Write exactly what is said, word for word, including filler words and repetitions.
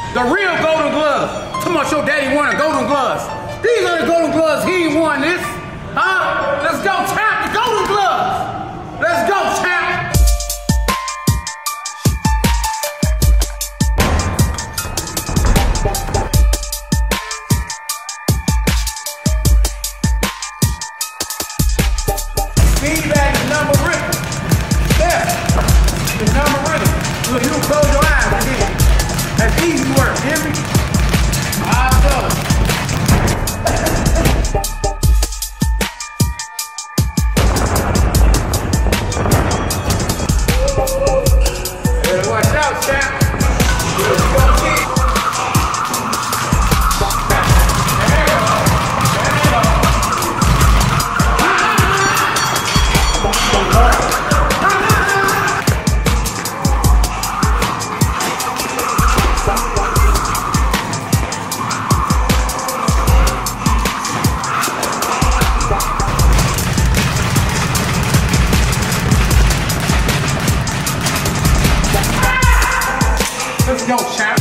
The real golden gloves. Too much your daddy wanted golden gloves. These are the golden gloves. He ain't won this. Huh? Let's go, champ. The golden gloves. Let's go, champ. Feedback is number written. There. It's number written. Look, you close your eyes again. That's easy work, hear me? Eyes closed. Better watch out, champ. Let's go, champ.